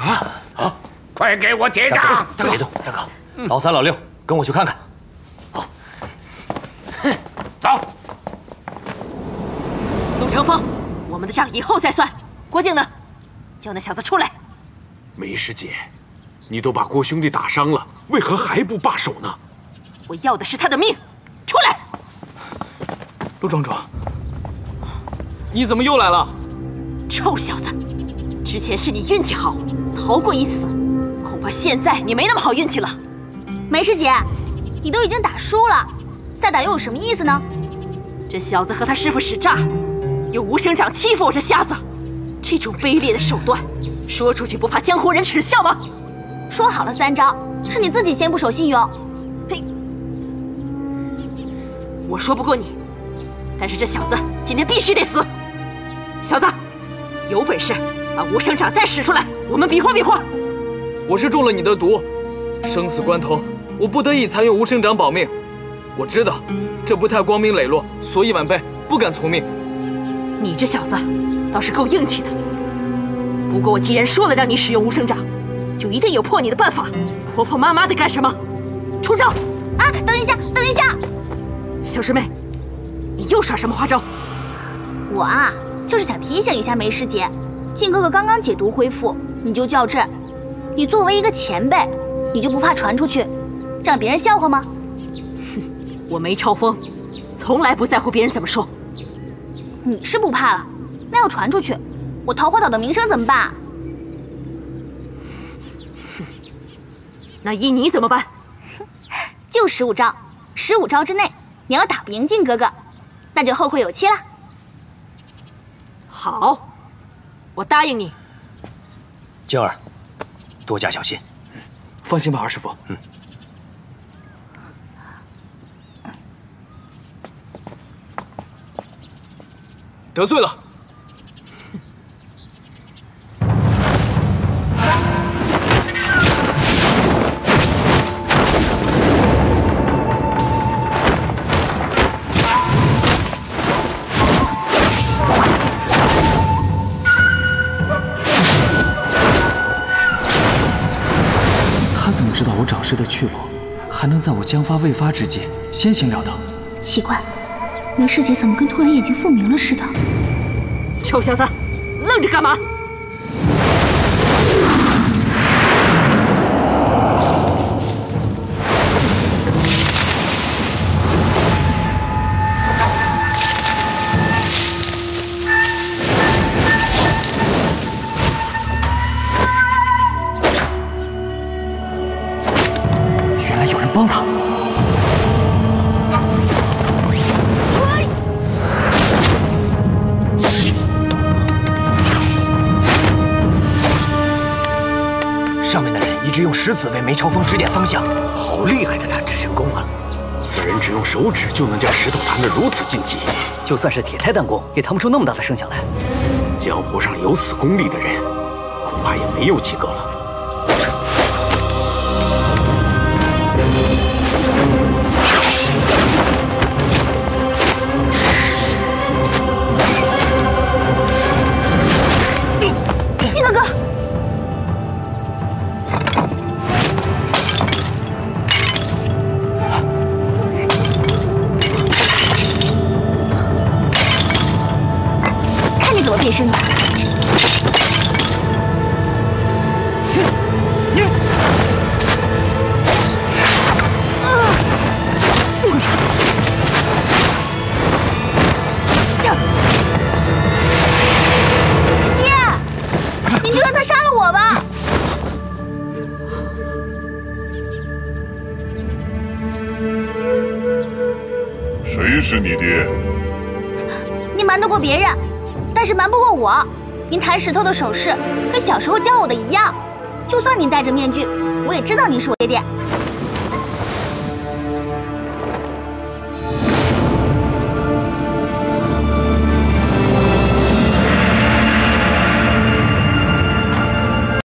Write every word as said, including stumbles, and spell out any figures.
啊啊！快给我结账！ 大哥，别动，大哥，老三老六，跟我去看看。好。 哼，走。 陆成风，我们的账以后再算。郭靖呢？叫那小子出来。 梅师姐，你都把郭兄弟打伤了，为何还不罢手呢？ 我要的是他的命，出来！ 陆庄主，你怎么又来了？ 臭小子，之前是你运气好，逃过一死，恐怕现在你没那么好运气了。 梅师姐，你都已经打输了，再打又有什么意思呢？ 这小子和他师傅使诈，又无声长欺负我这瞎子，这种卑劣的手段，说出去不怕江湖人耻笑吗？ 说好了三招，是你自己先不守信用。 嘿，我说不过你，但是这小子今天必须得死。小子，有本事把无声掌再使出来，我们比划比划。 我是中了你的毒，生死关头，我不得已才用无声掌保命。我知道这不太光明磊落，所以晚辈不敢从命。 你这小子倒是够硬气的。不过我既然说了让你使用无声掌，就一定有破你的办法。婆婆妈妈的干什么？出招！ 啊，等一下，等一下！ 小师妹，你又耍什么花招？ 我啊，就是想提醒一下梅师姐，靖哥哥刚刚解毒恢复，你就较真。你作为一个前辈，你就不怕传出去，让别人笑话吗？ 哼，我梅超风，从来不在乎别人怎么说。 你是不怕了，那要传出去，我桃花岛的名声怎么办？ 哼，那依你怎么办？ 就十五招，十五招之内你要打不赢靖哥哥，那就后会有期了。 好，我答应你。 静儿，多加小心。 放心吧，二师傅。 嗯。 得罪了。 他怎么知道我掌势的去路，还能在我将发未发之际先行料到？ 奇怪，梅师姐怎么跟突然眼睛复明了似的？ 臭小子，愣着干嘛？ 原来有人帮他。 上面的人一直用石子为梅超风指点方向，好厉害的弹指神功啊！ 此人只用手指就能将石头弹得如此劲急， 就算是铁胎弹弓，也弹不出那么大的声响来。 江湖上有此功力的人，恐怕也没有几个了。 靖哥哥。怎么变身的？爹，你就让他杀了我吧！ 谁是你爹？ 你瞒得过别人。但是瞒不过我，您弹石头的手势跟小时候教我的一样。就算您戴着面具，我也知道您是我爹爹。